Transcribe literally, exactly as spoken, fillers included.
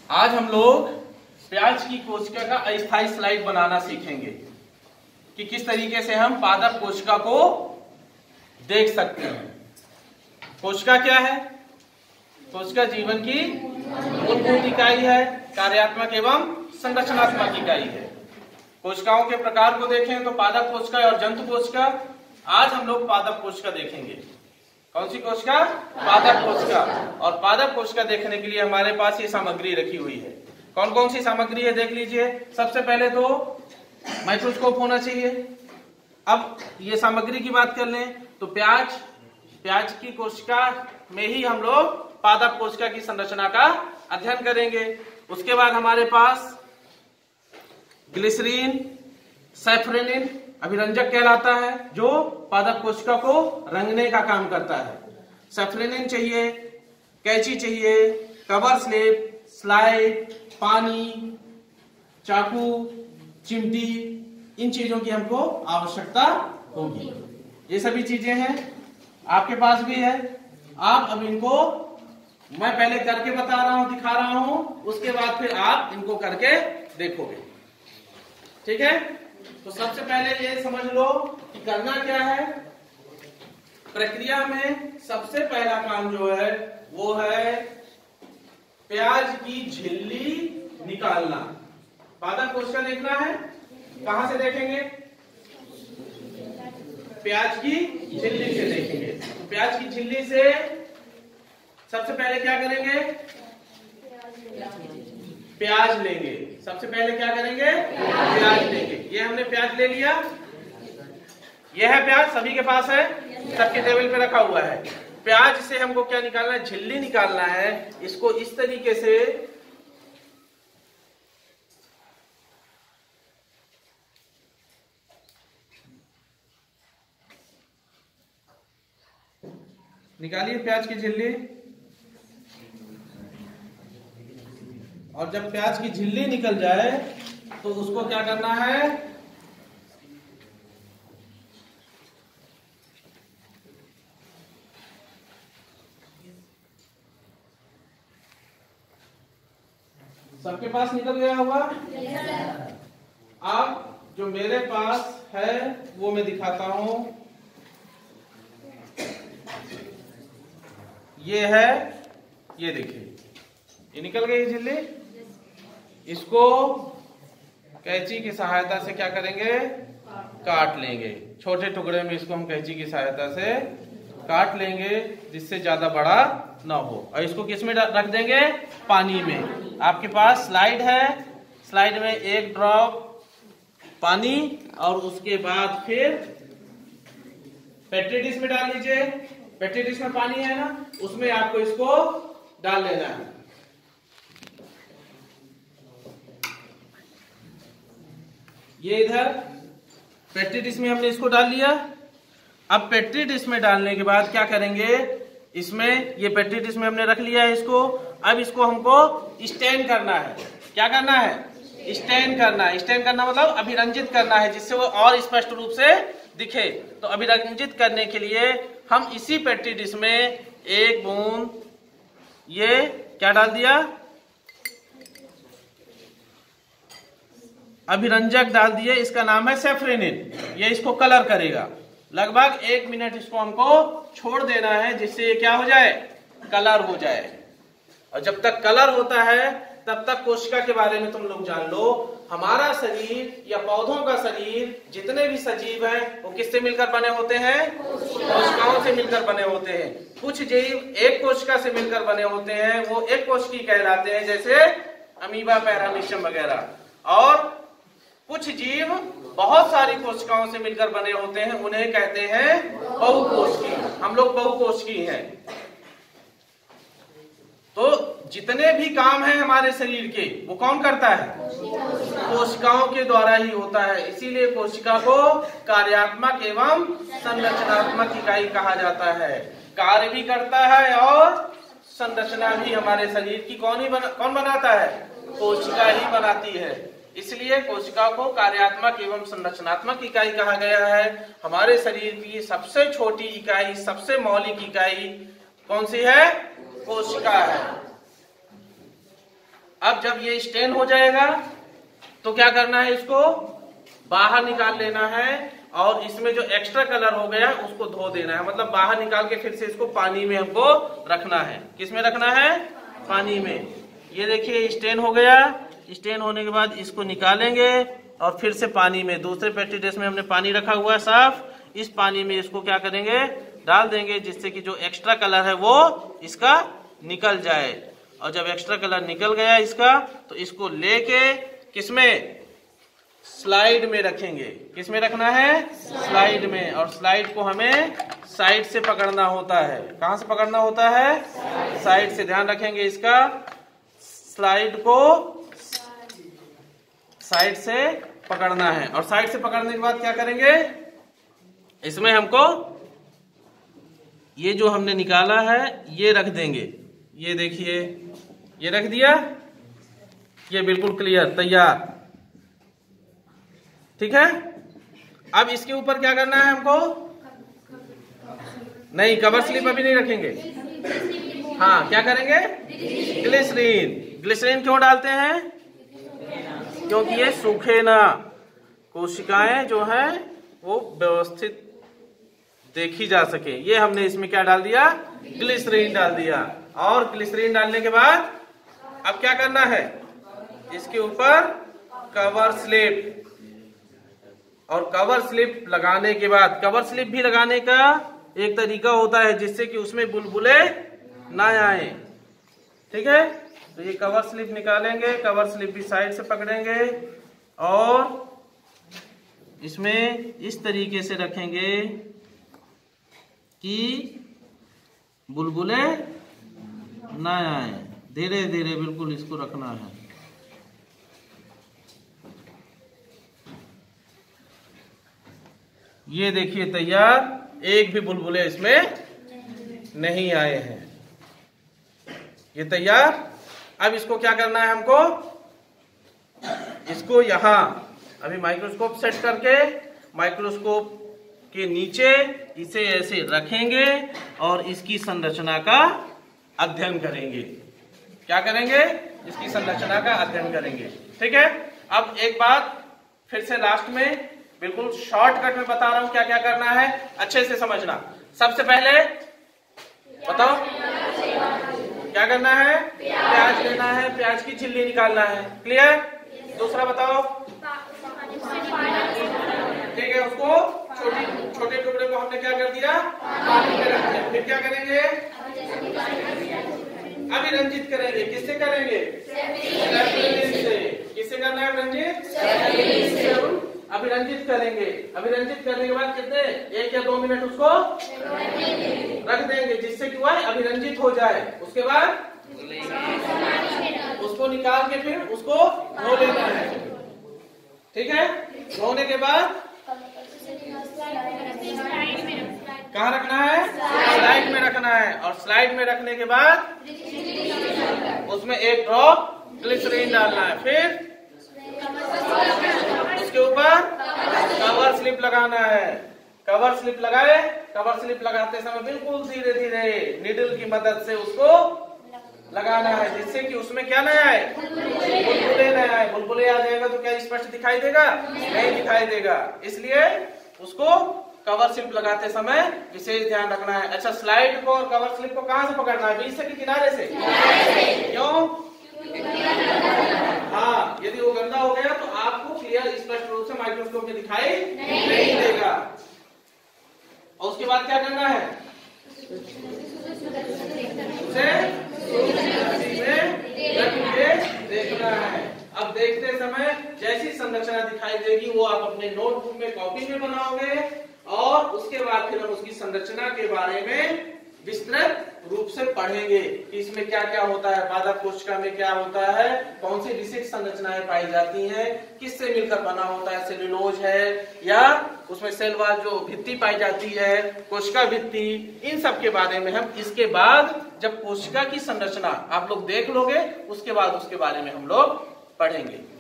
आज हम लोग प्याज की कोशिका का अस्थायी स्लाइड बनाना सीखेंगे कि किस तरीके से हम पादप कोशिका को देख सकते हैं। कोशिका क्या है? कोशिका जीवन की मूलभूत इकाई है, कार्यात्मक एवं संरचनात्मक इकाई है। कोशिकाओं के प्रकार को देखें तो पादप कोशिका और जंतु कोशिका। आज हम लोग पादप कोशिका देखेंगे। कौन सी कोशिका? पादप कोशिका। और पादप कोशिका देखने के लिए हमारे पास ये सामग्री रखी हुई है। कौन कौन सी सामग्री है देख लीजिए। सबसे पहले तो माइक्रोस्कोप होना चाहिए। अब ये सामग्री की बात कर लें तो प्याज प्याज की कोशिका में ही हम लोग पादप कोशिका की संरचना का अध्ययन करेंगे। उसके बाद हमारे पास ग्लिसरीन, सैफरेनिन अभिरंजक कहलाता है, जो पादप कोशिका को रंगने का काम करता है। सैफरेनिन चाहिए, कैंची चाहिए, कवर स्लिप, स्लाइड, पानी, चाकू, चिमटी, इन चीजों की हमको आवश्यकता होगी। ये सभी चीजें हैं, आपके पास भी है। आप अब इनको मैं पहले करके बता रहा हूं, दिखा रहा हूं, उसके बाद फिर आप इनको करके देखोगे। ठीक है? तो सबसे पहले ये समझ लो कि करना क्या है। प्रक्रिया में सबसे पहला काम जो है वो है प्याज की झिल्ली निकालना। पादप कोशिका देखना है, कहां से देखेंगे? प्याज की झिल्ली से देखेंगे। तो प्याज की झिल्ली से सबसे पहले क्या करेंगे? प्याज लेंगे। सबसे पहले क्या करेंगे? प्याज लेंगे। ये हमने प्याज ले लिया। यह है प्याज, सभी के पास है, सबके टेबल पे रखा हुआ है। प्याज से हमको क्या निकालना है? झिल्ली निकालना है। इसको इस तरीके से निकालिए प्याज की झिल्ली। और जब प्याज की झिल्ली निकल जाए तो उसको क्या करना है? सबके पास निकल गया होगा। अब जो मेरे पास है वो मैं दिखाता हूं। ये है, ये देखिए, ये निकल गई झिल्ली। इसको कैंची की सहायता से क्या करेंगे? काट लेंगे। छोटे टुकड़े में इसको हम कैंची की सहायता से काट लेंगे, जिससे ज्यादा बड़ा ना हो। और इसको किस में रख देंगे? पानी में। आपके पास स्लाइड है, स्लाइड में एक ड्रॉप पानी और उसके बाद फिर पेट्री डिश में डाल लीजिए। पेट्री डिश में पानी है ना, उसमें आपको इसको डाल लेना है। ये इधर पेट्री डिश में हमने इसको डाल लिया। अब पेट्री डिश में डालने के बाद क्या करेंगे? इसमें ये पेट्री डिश में हमने रख लिया है इसको। अब इसको हमको स्टैंड करना है। क्या करना है? स्टैंड करना है। स्टैंड करना मतलब अभिरंजित करना है, जिससे वो और स्पष्ट रूप से दिखे। तो अभिरंजित करने के लिए हम इसी पेट्री डिश में एक बूंद ये क्या डाल दिया? अभिरंजक डाल दिए। इसका नाम है सैफरेनिन। ये इसको कलर करेगा। लगभग एक मिनट इसको हमको छोड़ देना है, जिससे ये क्या हो जाए? कलर हो जाए। और जब तक कलर होता है तब तक कोशिका के बारे में तुम लोग जान लो। हमारा शरीर या पौधों का शरीर, जितने भी सजीव हैं, वो किससे मिलकर बने होते हैं? कोशिकाओं से मिलकर बने होते हैं। कुछ जीव एक कोशिका से मिलकर बने होते हैं, वो एक कोशिकी कहलाते हैं, जैसे अमीबा, पैरामीशियम वगैरह। और कुछ जीव बहुत सारी कोशिकाओं से मिलकर बने होते हैं, उन्हें कहते हैं बहुकोशिकी। हम लोग बहुकोशिकी हैं। तो जितने भी काम हैं हमारे शरीर के, वो कौन करता है? कोशिकाओं के द्वारा ही होता है। इसीलिए कोशिका को कार्यात्मक एवं संरचनात्मक इकाई कहा जाता है। कार्य भी करता है और संरचना भी हमारे शरीर की कौन ही बना, कौन बनाता है? कोशिका ही बनाती है। इसलिए कोशिका को कार्यात्मक एवं संरचनात्मक इकाई कहा गया है। हमारे शरीर की सबसे छोटी इकाई, सबसे मौलिक इकाई कौन सी है? कोशिका है। अब जब ये स्टेन हो जाएगा तो क्या करना है, इसको बाहर निकाल लेना है और इसमें जो एक्स्ट्रा कलर हो गया उसको धो देना है। मतलब बाहर निकाल के फिर से इसको पानी में हमको रखना है। किसमें रखना है? पानी में। ये देखिए स्टेन हो गया। स्टेन होने के बाद इसको निकालेंगे और फिर से पानी में, दूसरे पेट्री डिश में हमने पानी रखा हुआ है साफ, इस पानी में इसको क्या करेंगे, डाल देंगे, जिससे कि जो एक्स्ट्रा कलर है वो इसका निकल जाए। और जब एक्स्ट्रा कलर निकल गया इसका, तो इसको लेके किसमें, स्लाइड में रखेंगे। किसमें रखना है? स्लाइड में। और स्लाइड को हमें साइड से पकड़ना होता है। कहां से पकड़ना होता है? साइड से। ध्यान रखेंगे इसका, स्लाइड को साइड से पकड़ना है। और साइड से पकड़ने के बाद क्या करेंगे, इसमें हमको ये जो हमने निकाला है ये रख देंगे। ये देखिए ये रख दिया, ये बिल्कुल क्लियर, तैयार। ठीक है। अब इसके ऊपर क्या करना है हमको, नहीं कवर स्लिप अभी नहीं रखेंगे। हाँ, क्या करेंगे, ग्लिसरीन। ग्लिसरीन क्यों डालते हैं? क्योंकि ये सूखे ना, कोशिकाएं जो है वो व्यवस्थित देखी जा सके। ये हमने इसमें क्या डाल दिया, ग्लिसरीन डाल दिया। और ग्लिसरीन डालने के बाद अब क्या करना है, इसके ऊपर कवर स्लिप। और कवर स्लिप लगाने के बाद, कवर स्लिप भी लगाने का एक तरीका होता है जिससे कि उसमें बुलबुले ना आए। ठीक है। तो ये कवर स्लिप निकालेंगे, कवर स्लिप भी साइड से पकड़ेंगे और इसमें इस तरीके से रखेंगे कि बुलबुले ना आए। धीरे धीरे बिल्कुल इसको रखना है। ये देखिए तैयार, एक भी बुलबुले इसमें नहीं आए हैं। ये तैयार। अब इसको क्या करना है हमको, इसको यहां अभी माइक्रोस्कोप सेट करके माइक्रोस्कोप के नीचे इसे ऐसे रखेंगे और इसकी संरचना का अध्ययन करेंगे। क्या करेंगे, इसकी संरचना का अध्ययन करेंगे। ठीक है। अब एक बात फिर से लास्ट में बिल्कुल शॉर्टकट में बता रहा हूं क्या क्या करना है, अच्छे से समझना। सबसे पहले बताओ क्या करना है, प्याज लेना है, प्याज की छिल्ली निकालना है। क्लियर। दूसरा बताओ, ठीक है, उसको छोटी छोटे टुकड़े को हमने क्या कर दिया, पानी में रख दिया। फिर क्या करेंगे, अभिरंजित करेंगे। किससे करेंगे, से। किससे करना है अभिरंजित, अभिरंजित करेंगे। अभिरंजित करने के बाद कितने, एक या दो मिनट उसको रख देंगे जिससे कि वह अभिरंजित हो जाए। उसके बाद उसको निकाल के फिर उसको धो लेना है। ठीक है। धोने के बाद कहाँ रखना है, स्लाइड में रखना है। और स्लाइड में रखने के बाद उसमें एक ड्रॉप ग्लिसरीन डालना है। फिर उसके ऊपर कवर स्लिप लगाना है। कवर स्लिप लगाए, कवर स्लिप लगाते समय बिल्कुल धीरे धीरे निडल की मदद से उसको लगाना है जिससे कि उसमें क्या ना आए, बुलबुले न आए। बुलबुले आ जाएगा तो क्या स्पष्ट दिखाई देगा, नहीं दिखाई देगा। इसलिए उसको कवर स्लिप लगाते समय विशेष ध्यान रखना है। अच्छा, स्लाइड को और कवर स्लिप को कहां से पकड़ना है, बीच से कि किनारे से? क्यों? हाँ, यदि वो गंदा हो गया तो आपको क्लियर स्पष्ट रूप से माइक्रोस्कोप में दिखाई नहीं, नहीं देगा। और उसके बाद क्या करना है, उसे में देखना है। अब देखते समय जैसी संरचना दिखाई देगी वो आप अपने नोटबुक में, कॉपी में बनाओगे और उसके बाद फिर हम उसकी संरचना के बारे में विस्तृत रूप से पढ़ेंगे कि इसमें क्या क्या होता है, पादप कोशिका में क्या होता है, कौन सी विशिष्ट संरचनाएं पाई जाती हैं, किससे मिलकर बना होता है, सेल्यूलोज है या उसमें सेलवाल जो भित्ति पाई जाती है, कोशिका भित्ति, इन सब के बारे में हम इसके बाद जब कोशिका की संरचना आप लोग देख लोगे उसके बाद उसके बारे में हम लोग पढ़ेंगे।